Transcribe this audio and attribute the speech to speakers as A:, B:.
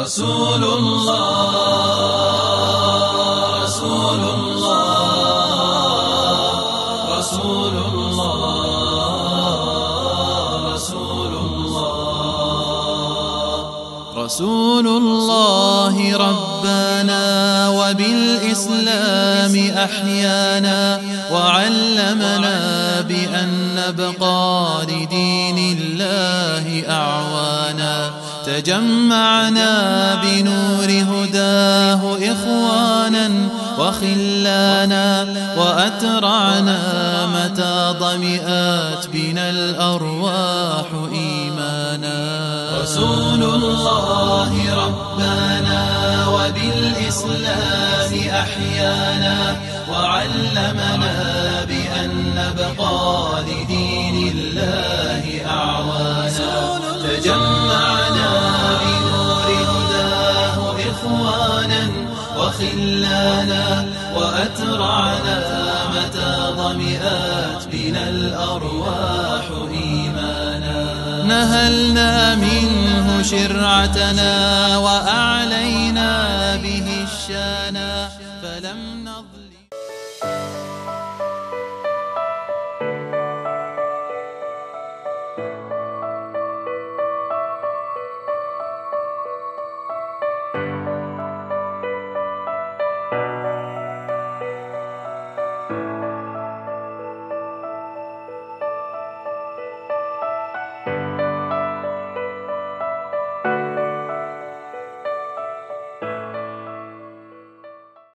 A: رسول الله رسول الله رسول الله رسول الله رسول الله ربنا وبالإسلام أحيانا وعلمنا بأن نبقى لدين الله أعوانا تجمعنا بنور هداه إخوانا وخلانا وأترعنا متى ضمئات بنا الأرواح إيمانا رسول الله ربنا وبالإسلام أحيانا وعلمنا بأن نبقى لدين الله أعوانا تجمعنا بنور هداه إخوانا وخلانا وأترعنا متى ضمئات بنا الأرواح إيمانا نهلنا منه شرعتنا وأعلينا به الشانا فلم